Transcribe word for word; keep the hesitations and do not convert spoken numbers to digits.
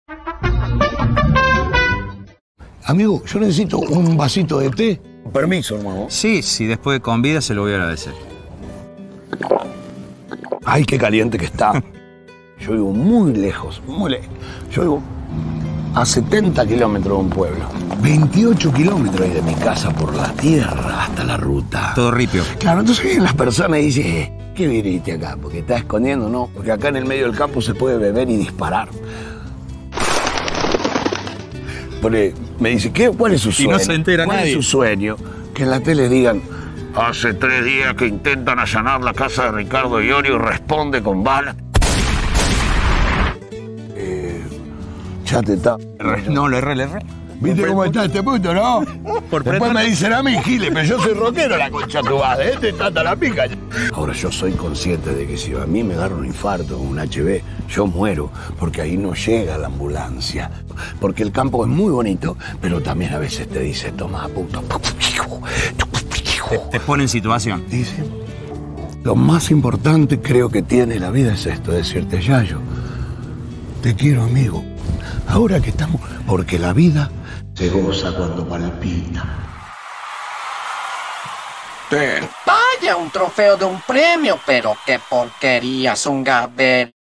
Amigo, yo necesito un vasito de té. Permiso, hermano. Sí, sí, después con vida se lo voy a agradecer. Ay, qué caliente que está. Yo vivo muy lejos, muy lejos. Yo vivo a setenta kilómetros de un pueblo. veintiocho kilómetros ahí de mi casa por la tierra hasta la ruta. Todo ripio. Claro, entonces vienen las personas y dicen, eh, ¿qué viniste acá? Porque estás escondiendo, ¿no? Porque acá en el medio del campo se puede beber y disparar. Porque me dice, ¿qué? ¿Cuál es su sueño? Y no se entera ¿Cuál nadie. es su sueño? Que en la tele digan, hace tres días que intentan allanar la casa de Ricardo Iorio y responde con balas. Eh, ya te está. No, le erré, le erré. ¿Viste cómo está este puto, no? Por Después me dicen a mí, Giles, pero yo soy rockero, la concha tu madre, este tata la pica. Ahora yo soy consciente de que si a mí me agarra un infarto o un H B, yo muero, porque ahí no llega la ambulancia. Porque el campo es muy bonito, pero también a veces te dice, toma, puto. Te, te pone en situación. Dice, lo más importante creo que tiene la vida es esto, decirte, Yayo, te quiero, amigo. Ahora que estamos, porque la vida se goza cuando palpita. Vaya, un trofeo de un premio, pero qué porquería es un Gabel.